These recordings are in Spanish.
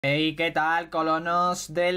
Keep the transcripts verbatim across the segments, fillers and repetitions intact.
Hey, ¿qué tal, colonos del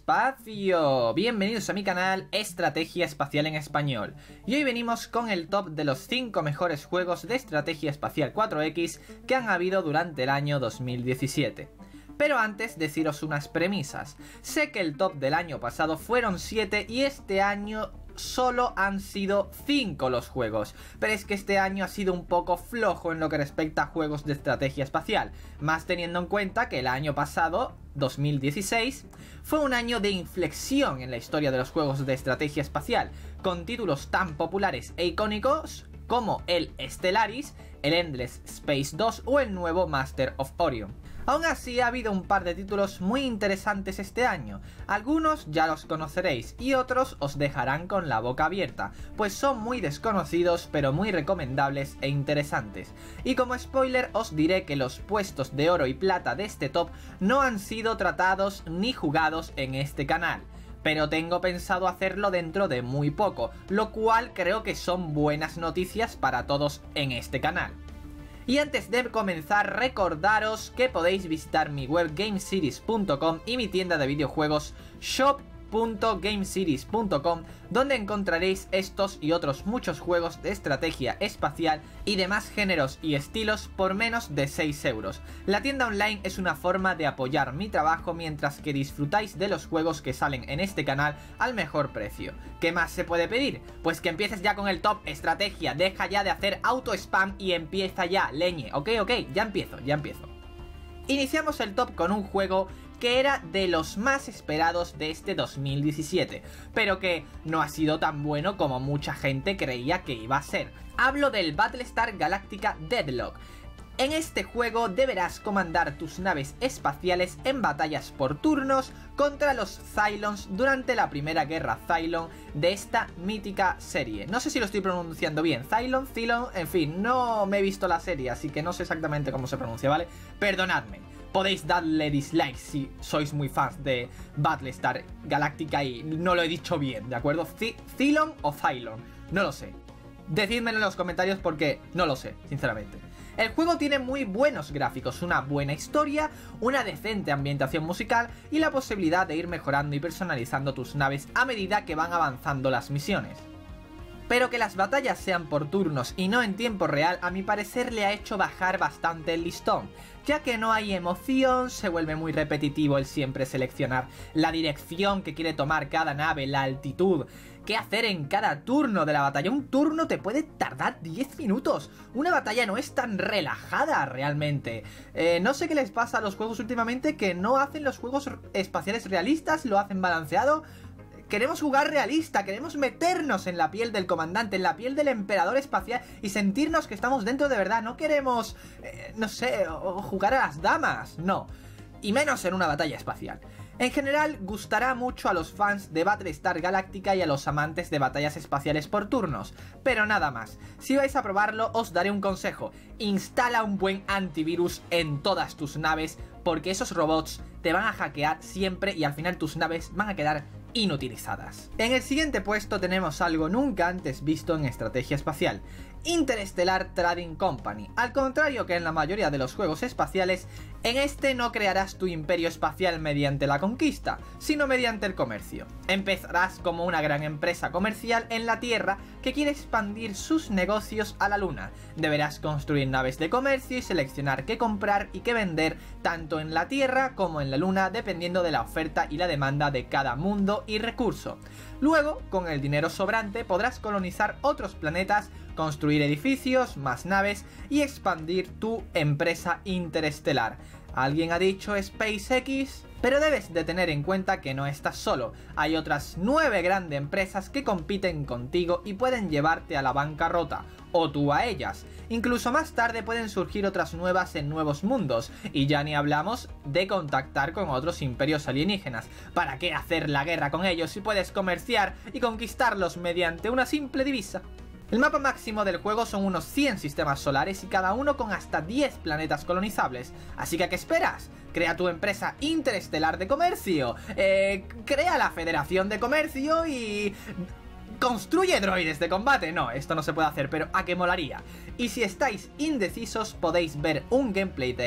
espacio? Bienvenidos a mi canal Estrategia Espacial en Español. Y hoy venimos con el top de los cinco mejores juegos de estrategia espacial cuatro equis que han habido durante el año dos mil diecisiete. Pero antes, deciros unas premisas. Sé que el top del año pasado fueron siete y este año solo han sido cinco los juegos, pero es que este año ha sido un poco flojo en lo que respecta a juegos de estrategia espacial, más teniendo en cuenta que el año pasado, dos mil dieciséis, fue un año de inflexión en la historia de los juegos de estrategia espacial, con títulos tan populares e icónicos como el Stellaris, el Endless Space dos o el nuevo Master of Orion. Aún así, ha habido un par de títulos muy interesantes este año. Algunos ya los conoceréis y otros os dejarán con la boca abierta, pues son muy desconocidos pero muy recomendables e interesantes. Y como spoiler os diré que los puestos de oro y plata de este top no han sido tratados ni jugados en este canal, pero tengo pensado hacerlo dentro de muy poco, lo cual creo que son buenas noticias para todos en este canal. Y antes de comenzar, recordaros que podéis visitar mi web gameseries punto com y mi tienda de videojuegos shop punto gameseries punto com, donde encontraréis estos y otros muchos juegos de estrategia espacial y demás géneros y estilos por menos de seis euros. La tienda online es una forma de apoyar mi trabajo mientras que disfrutáis de los juegos que salen en este canal al mejor precio. ¿Qué más se puede pedir? Pues que empieces ya con el top estrategia, deja ya de hacer auto spam y empieza ya, leñe, ok, ok, ya empiezo, ya empiezo. Iniciamos el top con un juego que era de los más esperados de este dos mil diecisiete, pero que no ha sido tan bueno como mucha gente creía que iba a ser. Hablo del Battlestar Galactica Deadlock. En este juego deberás comandar tus naves espaciales en batallas por turnos contra los Cylons durante la primera guerra Cylon de esta mítica serie. No sé si lo estoy pronunciando bien, Cylon, Cylon, en fin, no me he visto la serie, así que no sé exactamente cómo se pronuncia, ¿vale? Perdonadme. Podéis darle dislike si sois muy fans de Battlestar Galactica y no lo he dicho bien, ¿de acuerdo? ¿Cylon o Cylon? No lo sé. Decídmelo en los comentarios porque no lo sé, sinceramente. El juego tiene muy buenos gráficos, una buena historia, una decente ambientación musical y la posibilidad de ir mejorando y personalizando tus naves a medida que van avanzando las misiones. Pero que las batallas sean por turnos y no en tiempo real, a mi parecer le ha hecho bajar bastante el listón, ya que no hay emoción, se vuelve muy repetitivo el siempre seleccionar la dirección que quiere tomar cada nave, la altitud, qué hacer en cada turno de la batalla. Un turno te puede tardar diez minutos, una batalla no es tan relajada realmente. Eh, no sé qué les pasa a los juegos últimamente, que no hacen los juegos espaciales realistas, lo hacen balanceado. Queremos jugar realista, queremos meternos en la piel del comandante, en la piel del emperador espacial y sentirnos que estamos dentro de verdad. No queremos, eh, no sé, jugar a las damas, no. Y menos en una batalla espacial. En general, gustará mucho a los fans de Battlestar Galactica y a los amantes de batallas espaciales por turnos, pero nada más. Si vais a probarlo, os daré un consejo: instala un buen antivirus en todas tus naves, porque esos robots te van a hackear siempre y al final tus naves van a quedar inutilizadas. En el siguiente puesto tenemos algo nunca antes visto en estrategia espacial: Interstellar Trading Company. Al contrario que en la mayoría de los juegos espaciales, en este no crearás tu imperio espacial mediante la conquista, sino mediante el comercio. Empezarás como una gran empresa comercial en la Tierra que quiere expandir sus negocios a la Luna. Deberás construir naves de comercio y seleccionar qué comprar y qué vender tanto en la Tierra como en la Luna, dependiendo de la oferta y la demanda de cada mundo y recurso. Luego, con el dinero sobrante, podrás colonizar otros planetas, construir edificios, más naves y expandir tu empresa interestelar. ¿Alguien ha dicho SpaceX? Pero debes de tener en cuenta que no estás solo, hay otras nueve grandes empresas que compiten contigo y pueden llevarte a la bancarrota, o tú a ellas. Incluso más tarde pueden surgir otras nuevas en nuevos mundos, y ya ni hablamos de contactar con otros imperios alienígenas. ¿Para qué hacer la guerra con ellos si puedes comerciar y conquistarlos mediante una simple divisa? El mapa máximo del juego son unos cien sistemas solares y cada uno con hasta diez planetas colonizables. Así que ¿a qué esperas? Crea tu empresa interestelar de comercio, eh, crea la Federación de Comercio y construye droides de combate. No, esto no se puede hacer, pero ¿a qué molaría? Y si estáis indecisos podéis ver un gameplay de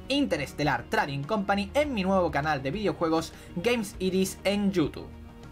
Interstellar Trading Company en mi nuevo canal de videojuegos Games Iris en YouTube.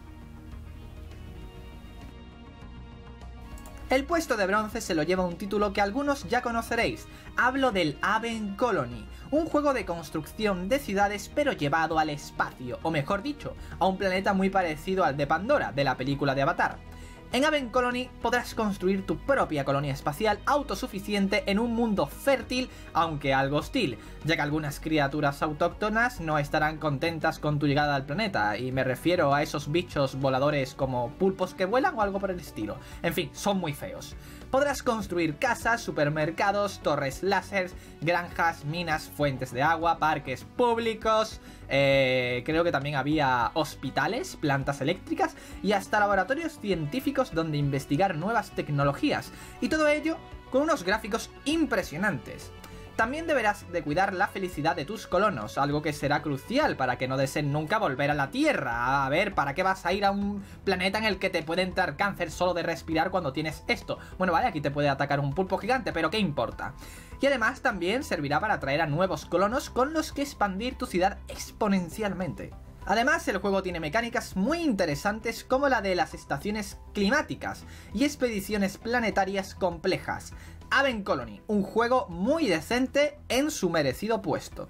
El puesto de bronce se lo lleva un título que algunos ya conoceréis. Hablo del Haven Colony, un juego de construcción de ciudades pero llevado al espacio, o mejor dicho, a un planeta muy parecido al de Pandora, de la película de Avatar. En Haven Colony podrás construir tu propia colonia espacial autosuficiente en un mundo fértil, aunque algo hostil, ya que algunas criaturas autóctonas no estarán contentas con tu llegada al planeta, y me refiero a esos bichos voladores como pulpos que vuelan o algo por el estilo. En fin, son muy feos. Podrás construir casas, supermercados, torres láser, granjas, minas, fuentes de agua, parques públicos, eh, creo que también había hospitales, plantas eléctricas y hasta laboratorios científicos donde investigar nuevas tecnologías, y todo ello con unos gráficos impresionantes. También deberás de cuidar la felicidad de tus colonos, algo que será crucial para que no deseen nunca volver a la Tierra. A ver, ¿para qué vas a ir a un planeta en el que te puede entrar cáncer solo de respirar cuando tienes esto? Bueno, vale, aquí te puede atacar un pulpo gigante, pero ¿qué importa? Y además también servirá para atraer a nuevos colonos con los que expandir tu ciudad exponencialmente. Además, el juego tiene mecánicas muy interesantes como la de las estaciones climáticas y expediciones planetarias complejas. Haven Colony, un juego muy decente en su merecido puesto.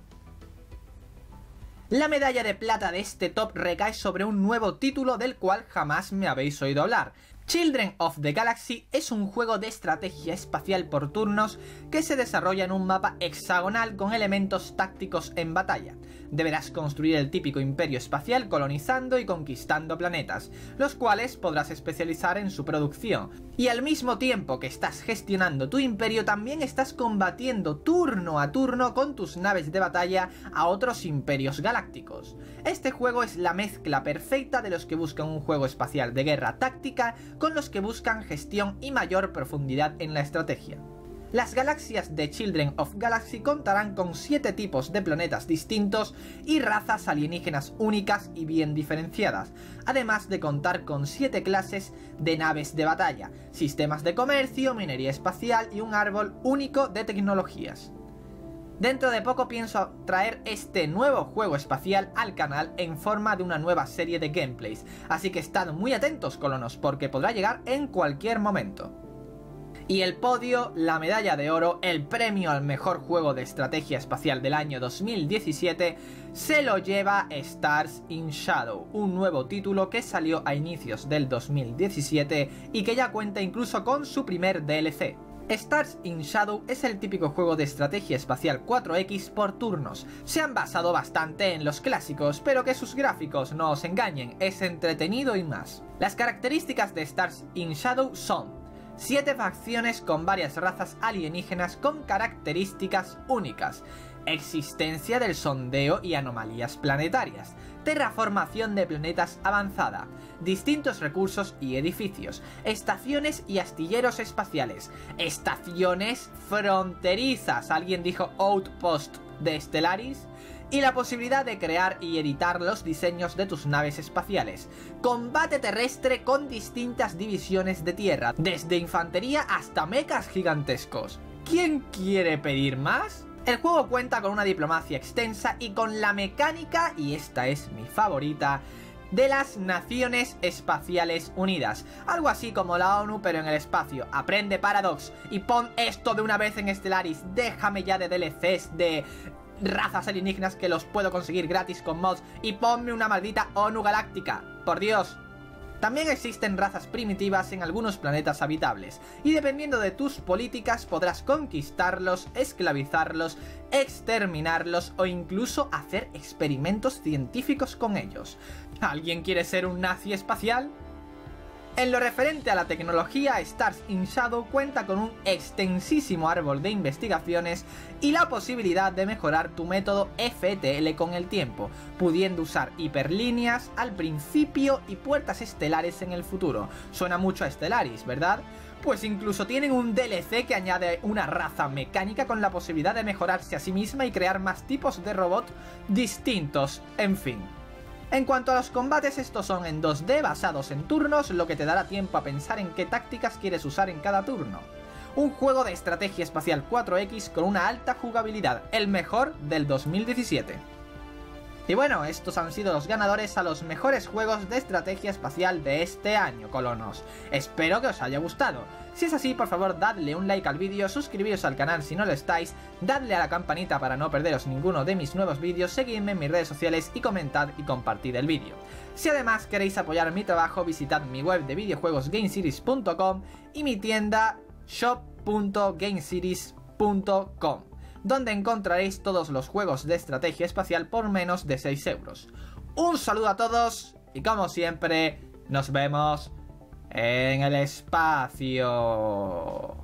La medalla de plata de este top recae sobre un nuevo título del cual jamás me habéis oído hablar. Children of the Galaxy es un juego de estrategia espacial por turnos que se desarrolla en un mapa hexagonal con elementos tácticos en batalla. Deberás construir el típico imperio espacial colonizando y conquistando planetas, los cuales podrás especializar en su producción. Y al mismo tiempo que estás gestionando tu imperio, también estás combatiendo turno a turno con tus naves de batalla a otros imperios galácticos. Este juego es la mezcla perfecta de los que buscan un juego espacial de guerra táctica con los que buscan gestión y mayor profundidad en la estrategia. Las galaxias de Children of Galaxy contarán con siete tipos de planetas distintos y razas alienígenas únicas y bien diferenciadas, además de contar con siete clases de naves de batalla, sistemas de comercio, minería espacial y un árbol único de tecnologías. Dentro de poco pienso traer este nuevo juego espacial al canal en forma de una nueva serie de gameplays, así que estad muy atentos, colonos, porque podrá llegar en cualquier momento. Y el podio, la medalla de oro, el premio al mejor juego de estrategia espacial del año dos mil diecisiete, se lo lleva Stars in Shadow, un nuevo título que salió a inicios del dos mil diecisiete y que ya cuenta incluso con su primer D L C. Stars in Shadow es el típico juego de estrategia espacial cuatro equis por turnos. Se han basado bastante en los clásicos, pero que sus gráficos no os engañen, es entretenido y más. Las características de Stars in Shadow son siete facciones con varias razas alienígenas con características únicas, existencia del sondeo y anomalías planetarias, terraformación de planetas avanzada, distintos recursos y edificios, estaciones y astilleros espaciales, estaciones fronterizas, alguien dijo Outpost de Stellaris, y la posibilidad de crear y editar los diseños de tus naves espaciales. Combate terrestre con distintas divisiones de tierra, desde infantería hasta mechas gigantescos. ¿Quién quiere pedir más? El juego cuenta con una diplomacia extensa y con la mecánica, y esta es mi favorita, de las Naciones Espaciales Unidas. Algo así como la ONU pero en el espacio. Aprende Paradox y pon esto de una vez en Stellaris. Déjame ya de D L Cs de razas alienígenas que los puedo conseguir gratis con mods y ponme una maldita ONU galáctica. Por Dios. También existen razas primitivas en algunos planetas habitables, y dependiendo de tus políticas podrás conquistarlos, esclavizarlos, exterminarlos o incluso hacer experimentos científicos con ellos. ¿Alguien quiere ser un nazi espacial? En lo referente a la tecnología, Stars in Shadow cuenta con un extensísimo árbol de investigaciones y la posibilidad de mejorar tu método F T L con el tiempo, pudiendo usar hiperlíneas al principio y puertas estelares en el futuro. Suena mucho a Stellaris, ¿verdad? Pues incluso tienen un D L C que añade una raza mecánica con la posibilidad de mejorarse a sí misma y crear más tipos de robot distintos, en fin. En cuanto a los combates, estos son en dos D basados en turnos, lo que te dará tiempo a pensar en qué tácticas quieres usar en cada turno. Un juego de estrategia espacial cuatro equis con una alta jugabilidad, el mejor del dos mil diecisiete. Y bueno, estos han sido los ganadores a los mejores juegos de estrategia espacial de este año, colonos. Espero que os haya gustado. Si es así, por favor, dadle un like al vídeo, suscribiros al canal si no lo estáis, dadle a la campanita para no perderos ninguno de mis nuevos vídeos, seguidme en mis redes sociales y comentad y compartid el vídeo. Si además queréis apoyar mi trabajo, visitad mi web de videojuegos gameseries punto com y mi tienda shop punto gameseries punto com, donde encontraréis todos los juegos de estrategia espacial por menos de seis euros. Un saludo a todos y como siempre, nos vemos en el espacio.